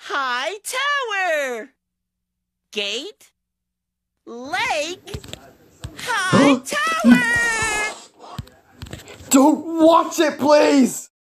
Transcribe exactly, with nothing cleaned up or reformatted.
high tower. Gate, lake, high tower. Don't watch it, please!